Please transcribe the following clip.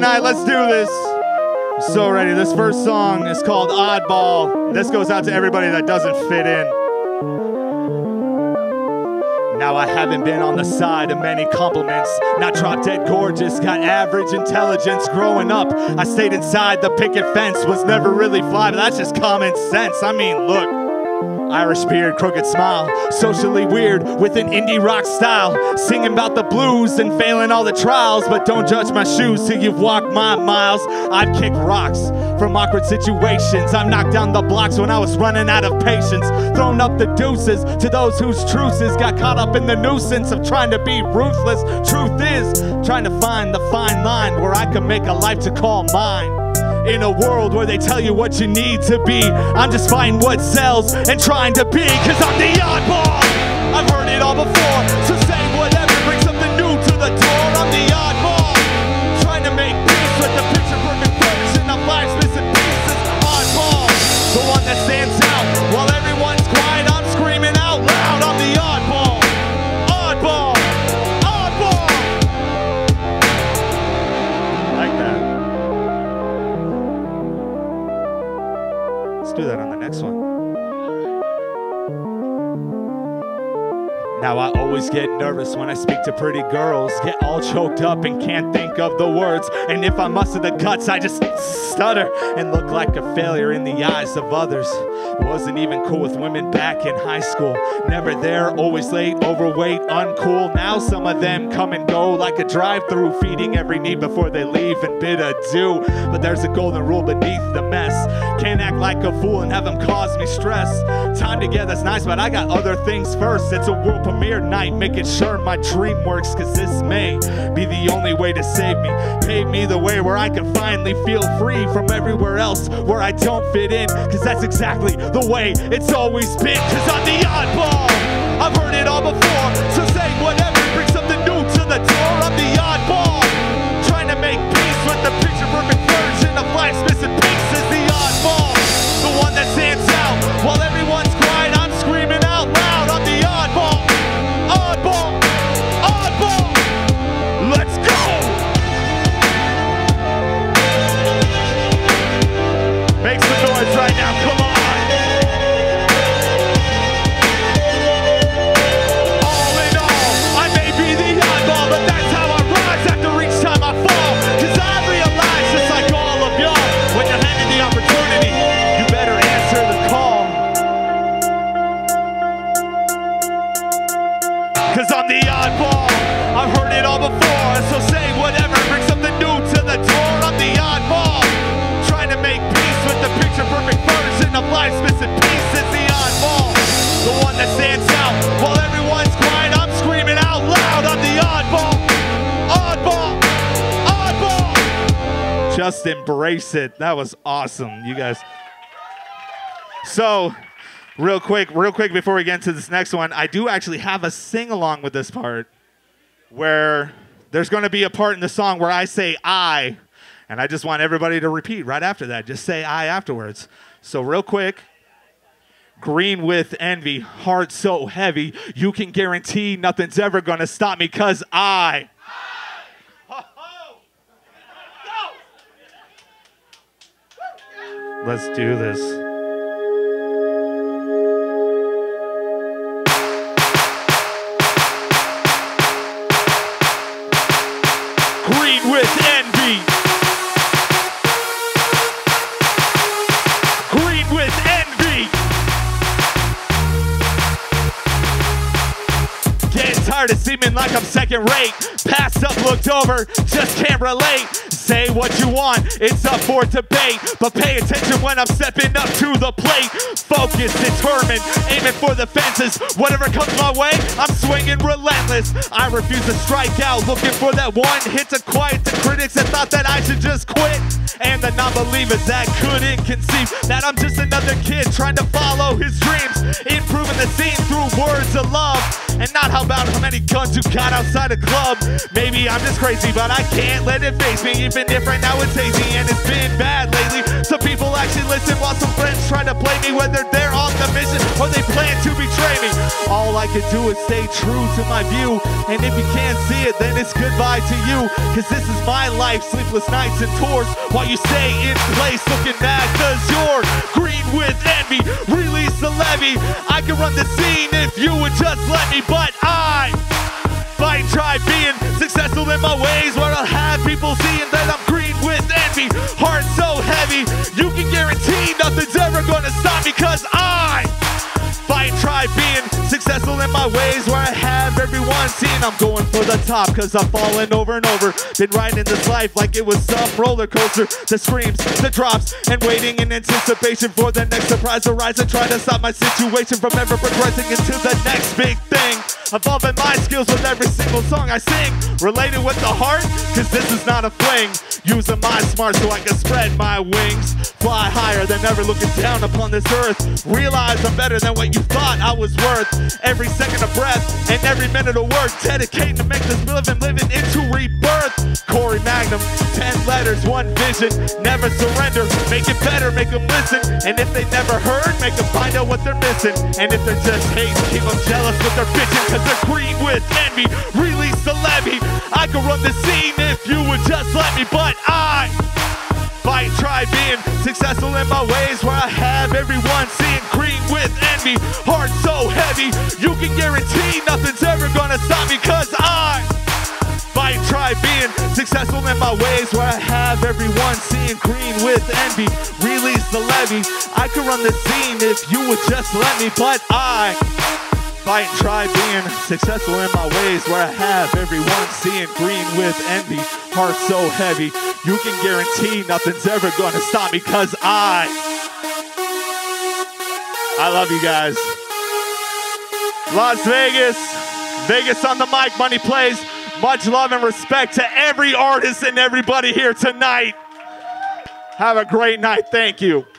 tonight. Let's do this. I'm so ready. This first song is called Oddball. This goes out to everybody that doesn't fit in. Now I haven't been on the side of many compliments. Not drop dead gorgeous, got average intelligence. Growing up, I stayed inside the picket fence. Was never really fly, but that's just common sense. I mean, look. Irish beard, crooked smile, socially weird with an indie rock style, singing about the blues and failing all the trials, but don't judge my shoes till you've walked my miles. I've kicked rocks from awkward situations. I've knocked down the blocks when I was running out of patience, thrown up the deuces to those whose truces got caught up in the nuisance of trying to be ruthless. Truth is, trying to find the fine line where I can make a life to call mine. In a world where they tell you what you need to be, I'm just fighting what sells and trying to be, cause I'm the oddball. I've heard it all before, so say whatever, bring something new to the door. I'm the oddball, trying to make peace with the picture perfect version of life's missing pieces. Oddball, the one that stands out while everyone's quiet. I'm screaming out loud. I'm the oddball. Oddball, oddball. Like that. Let's do that on the next one. Now I always get nervous when I speak to pretty girls, get all choked up and can't think of the words, and if I muster the guts I just stutter and look like a failure in the eyes of others. Wasn't even cool with women back in high school, never there, always late, overweight, uncool. Now some of them come and go like a drive-through, feeding every need before they leave and bid adieu. But there's a golden rule beneath the mess, can't act like a fool and have them cause me stress. Time together's nice, but I got other things first. It's a world premiere night, making sure my dream works, cause this may be the only way to save me. Pave me the way where I can finally feel free from everywhere else where I don't fit in, cause that's exactly the way it's always been. Cause I'm the oddball, I've heard it all before, so say whatever, bring something new to the door. I'm the oddball, trying to make peace with the picture perfect version of life's missing pieces. The oddball, the one that stands out while everyone's quiet. I'm screaming out loud. I'm the oddball. Oddball, oddball, let's go! Make some noise right now, come on! All in all, I may be the oddball, but that's how I rise after each time I fall. Cause I realize, just like all of y'all, when you're handed the opportunity, you better answer the call. Cause I'm the oddball, I've heard it all before, so say whatever, bring something new to the door. I'm the oddball, trying to make peace with the picture perfect version of life's missing pieces. The oddball, the one that stands out while everyone's quiet. I'm screaming out loud. I'm the oddball, oddball, oddball. Just embrace it. That was awesome, you guys. So, real quick, before we get into this next one, I do actually have a sing-along with this part where there's going to be a part in the song where I say I, and I just want everybody to repeat right after that. Just say I afterwards. So real quick, green with envy, heart so heavy, you can guarantee nothing's ever going to stop me because I. Let's do this. Green with envy. Green with envy. Getting tired of seeming like I'm second rate. Passed up, looked over, just can't relate. Say what you want, it's up for debate, but pay attention when I'm stepping up to the plate. Focused, determined, aiming for the fences. Whatever comes my way, I'm swinging relentless. I refuse to strike out, looking for that one hit to quiet the critics that thought that I should just quit, and the non-believers that couldn't conceive that I'm just another kid trying to follow his dreams, improving the scene through words of love, and not how about how many guns you got outside a club. Maybe I'm just crazy, but I can't let it face me, even if right now it's hazy and it's been bad lately. Some people actually listen while some friends try to play me, whether they're on the mission or they plan to betray me. All I can do is stay true to my view, and if you can't see it, then it's goodbye to you, cause this is my life, sleepless nights and tours, while you stay in place looking mad cause you're green with envy. Release the levy, I can run the scene if you would just let me, but I fight and try being successful in my ways, where I'll have people seeing that I'm green with envy. Heart so heavy, you can guarantee nothing's ever gonna stop me, cause I fight and try being successful in my ways, where I have everyone seeing I'm going for the top, cause I've fallen over and over. Been riding this life like it was some roller coaster. The screams, the drops, and waiting in anticipation for the next surprise to rise and try to stop my situation from ever progressing into the next big thing. Evolving my skills with every single song I sing, related with the heart, cause this is not a fling. Using my smart so I can spread my wings, fly higher than ever, looking down upon this earth. Realize I'm better than what you thought I was worth. Every second of breath and every minute of work, dedicating to make this living into rebirth. Corey Magnum, 10 letters, 1 vision, never surrender. Make it better, make them listen. And if they never heard, make them find out what they're missing. And if they're just hating, keep them jealous with their bitching, cause they're green with envy. Release the levy, I can run the scene if you would just let me, but I fight and try being successful in my ways, where I have everyone seeing green with envy. Heart so heavy, you can guarantee nothing's ever gonna stop me, cause I fight and try being successful in my ways, where I have everyone seeing green with envy. Release the levy, I can run the scene if you would just let me, but I fight and try being successful in my ways, where I have everyone seeing green with envy. Heart so heavy, you can guarantee nothing's ever gonna stop me, cause I love you guys. Las Vegas, Vegas on the mic, Money Plays. Much love and respect to every artist and everybody here tonight. Have a great night. Thank you.